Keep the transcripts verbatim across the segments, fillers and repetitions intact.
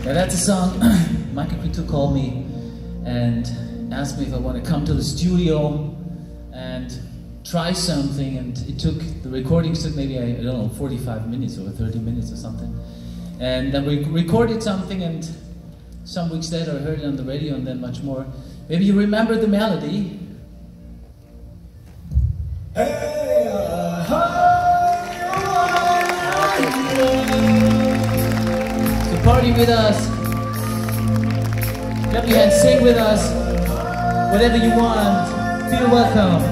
Yeah, that's a song. Michael Cretu called me and asked me if I want to come to the studio and try something, and it took, the recordings took maybe, I don't know, forty-five minutes or thirty minutes or something. And then we recorded something, and some weeks later I heard it on the radio, and then much more. Maybe you remember the melody. Hey, uh, so party with us. Clap your hands, sing with us. Whatever you want. Feel welcome.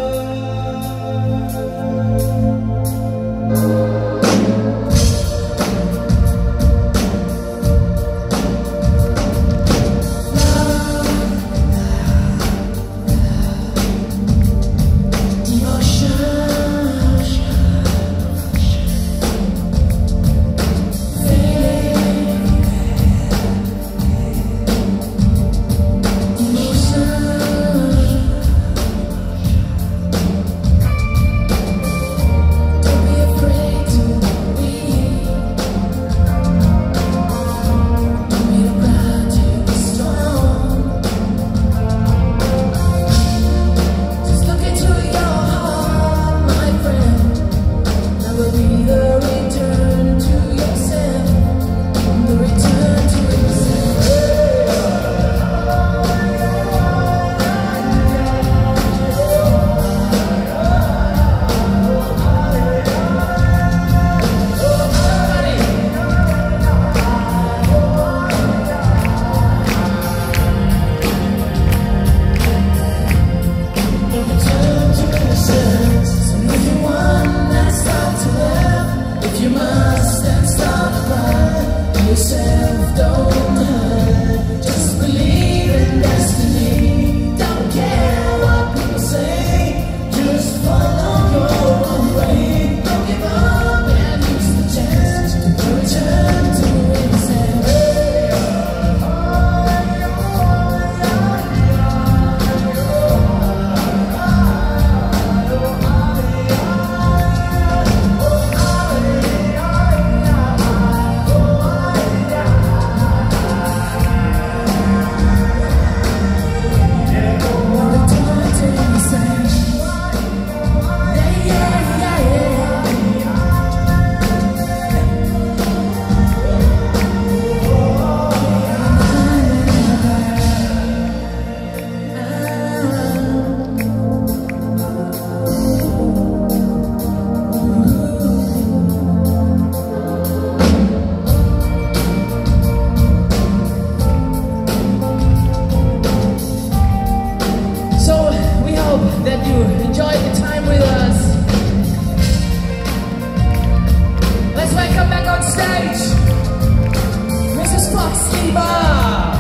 That you enjoyed the time with us. Let's welcome back on stage Missus Foxy Bar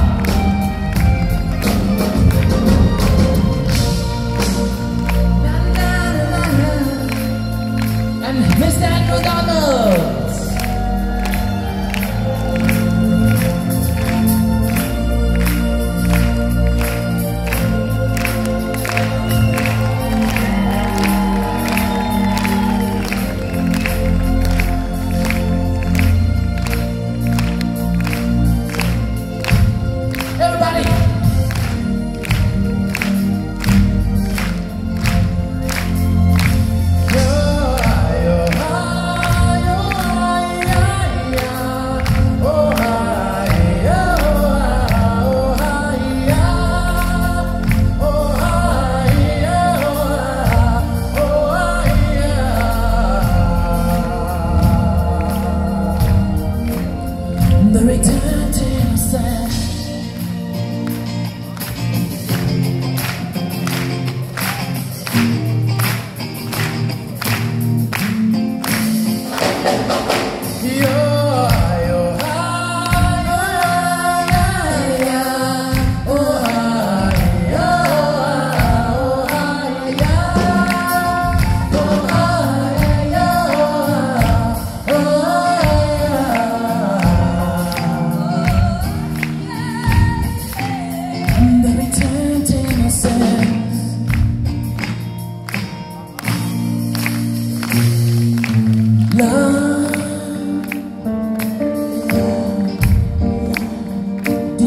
and Mister Andrew Donald.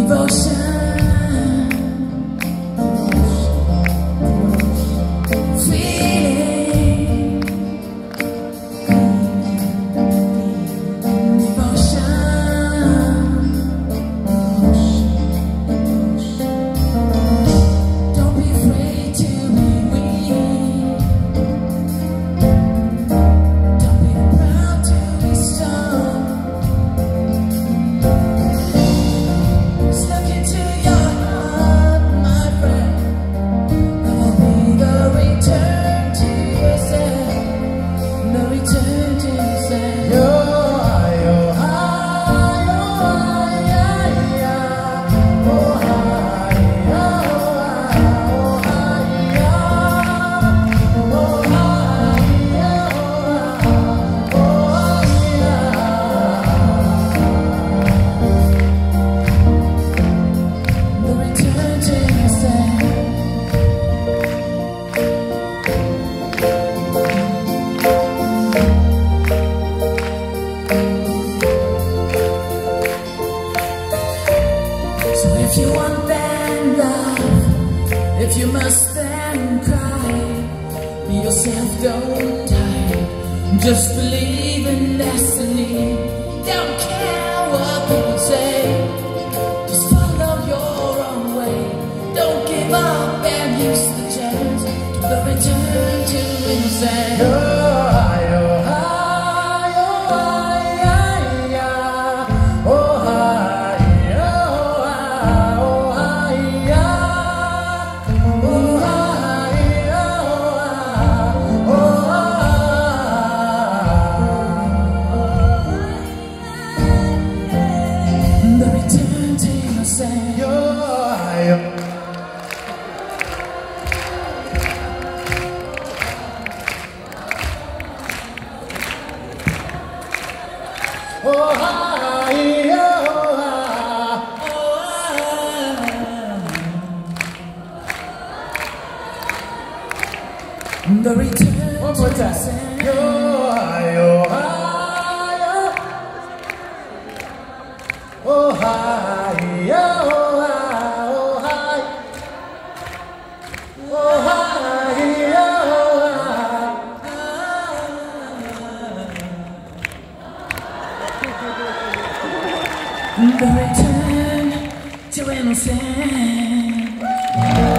If you want then love, if you must then cry, be yourself, don't die. Just believe in destiny. Don't care what people say. Just follow your own way. Don't give up and use the chance to the return to innocence. Oh, hi, oh, hi, oh, hi, hi, hi, oh, hi. Oh, hi, oh, hi, oh, the return. One more time. Oh, hi, oh, hi, oh, hi, oh, hi, oh, hi, the return to innocence.